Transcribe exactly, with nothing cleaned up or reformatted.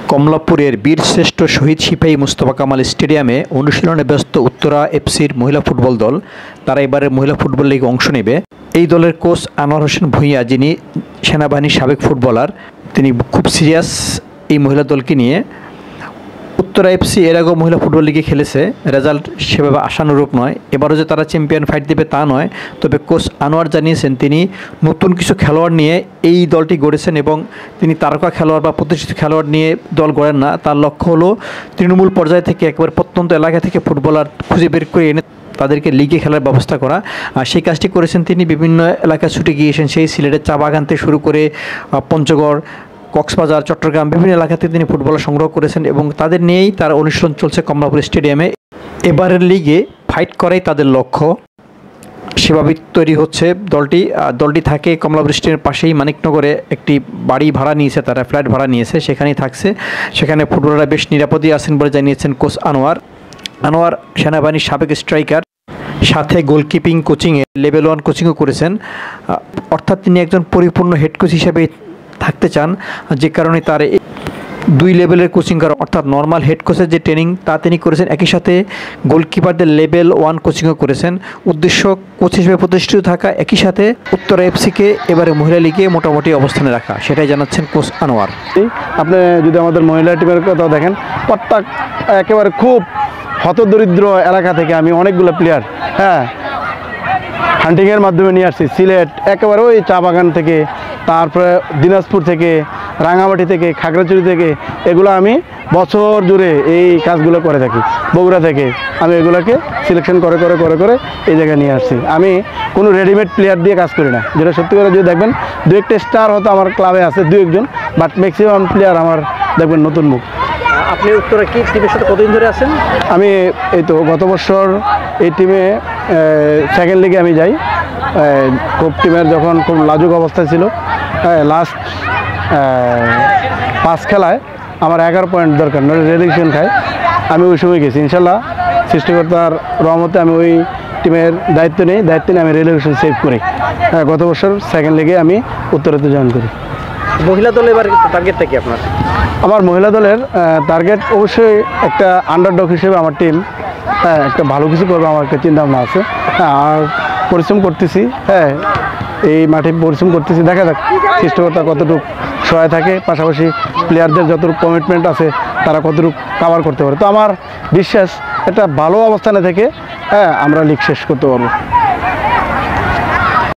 কমলাপুরের বীরশ্রেষ্ঠ শহীদ সিপাহী মোস্তফা কামাল স্টেডিয়ামে অনুশীলনে ব্যস্ত উত্তরা এফসির মহিলা ফুটবল দল। তারা এবারের মহিলা ফুটবল লিগে অংশ নেবে। এই দলের কোচ আনোয়ার হোসেন ভূঁইয়া, যিনি সেনাবাহিনীর সাবেক ফুটবলার, তিনি খুব সিরিয়াস এই মহিলা দলকে নিয়ে। উত্তরা এফসি এর আগেও মহিলা ফুটবল লিগে খেলেছে, রেজাল্ট সেভাবে আশানুরূপ নয়। এবারও যে তারা চ্যাম্পিয়ন ফাইট দেবে তা নয়, তবে কোচ আনোয়ার জানিয়েছেন তিনি নতুন কিছু খেলোয়াড় নিয়ে এই দলটি গড়েছেন এবং তিনি তারকা খেলোয়াড় বা প্রতিষ্ঠিত খেলোয়াড় নিয়ে দল গড়েন না। তার লক্ষ্য হলো তৃণমূল পর্যায় থেকে একেবারে প্রত্যন্ত এলাকা থেকে ফুটবলার খুঁজে বের করে এনে তাদেরকে লিগে খেলার ব্যবস্থা করা। আর সেই কাজটি করেছেন তিনি। বিভিন্ন এলাকায় ছুটে গিয়েছেন, সেই সিলেটের চা বাগান থেকে শুরু করে পঞ্চগড়, কক্সবাজার, চট্টগ্রাম, বিভিন্ন এলাকাতে তিনি ফুটবলার সংগ্রহ করেছেন এবং তাদের নিয়েই তার অনুশীলন চলছে কমলাপুর স্টেডিয়ামে। এবারের লিগে ফাইট করাই তাদের লক্ষ্য। সেভাবে তৈরি হচ্ছে দলটি। দলটি থাকে কমলাপুর স্টেডিয়ামের পাশেই মানিকনগরে একটি বাড়ি ভাড়া নিয়েছে, তারা ফ্ল্যাট ভাড়া নিয়েছে, সেখানেই থাকছে। সেখানে ফুটবলাররা বেশ নিরাপদে আছেন বলে জানিয়েছেন কোচ আনোয়ার। আনোয়ার সেনাবাহিনীর সাবেক স্ট্রাইকার, সাথে গোলকিপিং কোচিংয়ে লেভেল ওয়ান কোচিংও করেছেন। অর্থাৎ তিনি একজন পরিপূর্ণ হেড কোচ হিসেবে থাকতে চান, যে কারণে তার দুই লেভেলের কোচিং করা, অর্থাৎ নর্মাল হেড কোচের যে ট্রেনিং তা তিনি করেছেন, একই সাথে গোলকিপারদের লেভেল ওয়ান কোচিংও করেছেন। উদ্দেশ্য কোচ হিসেবে প্রতিষ্ঠিত থাকা, একই সাথে উত্তরা এফসিকে এবারে মহিলা লিগে মোটামুটি অবস্থানে রাখা, সেটাই জানাচ্ছেন কোচ আনোয়ার। আপনি যদি আমাদের মহিলা টিমের কথা দেখেন, প্রত্যেক একেবারে খুব হতদরিদ্র এলাকা থেকে আমি অনেকগুলো প্লেয়ার হ্যাঁ হান্টিংয়ের মাধ্যমে নিয়ে আসছি। সিলেট একেবারে ওই চা বাগান থেকে, তারপরে দিনাজপুর থেকে, রাঙামাটি থেকে, খাগড়াছড়ি থেকে, এগুলো আমি বছর জুড়ে এই কাজগুলো করে থাকি। বগুড়া থেকে আমি এগুলোকে সিলেকশন করে করে করে করে এই জায়গায় নিয়ে আসছি। আমি কোনো রেডিমেড প্লেয়ার দিয়ে কাজ করি না, যেটা সত্যি করে যদি দেখবেন দু একটা স্টার হয়তো আমার ক্লাবে আছে দু একজন, বাট ম্যাক্সিমাম প্লেয়ার আমার দেখবেন নতুন মুখ। আপনি উত্তরা কি টিমের সাথে কতদিন ধরে আছেন? আমি এই তো গত বছর এই টিমে সেকেন্ড লিগে আমি যাই। খুব টিমের যখন খুব লাজুক অবস্থায় ছিল, লাস্ট পাঁচ খেলায় আমার এগারো পয়েন্ট দরকার, নয় রেলিগেশন খাই, আমি ওই সময় গেছি। ইনশাল্লাহ সৃষ্টিকর্তার রহমতে আমি ওই টিমের দায়িত্ব নিই, দায়িত্ব নিয়ে আমি রেলিগেশন সেভ করি। গত বছর সেকেন্ড লিগে আমি উত্তরাতে জয়েন করি। মহিলা দলে এবার টার্গেটটা কি আপনার? আমার মহিলা দলের টার্গেট অবশ্যই একটা আন্ডারডগ হিসেবে আমার টিম হ্যাঁ একটা ভালো কিছু করবে, আমার একটা চিন্তাভাবনা আছে। হ্যাঁ, আর পরিশ্রম করতেছি, হ্যাঁ এই মাঠে পরিশ্রম করতেছি। দেখা যাক সৃষ্টিকর্তা কতটুকু সহায় থাকে, পাশাপাশি প্লেয়ারদের যতটুকু কমিটমেন্ট আছে তারা কতটুকু কাভার করতে পারে। তো আমার বিশ্বাস একটা ভালো অবস্থানে থেকে হ্যাঁ আমরা লিগ শেষ করতে পারবো।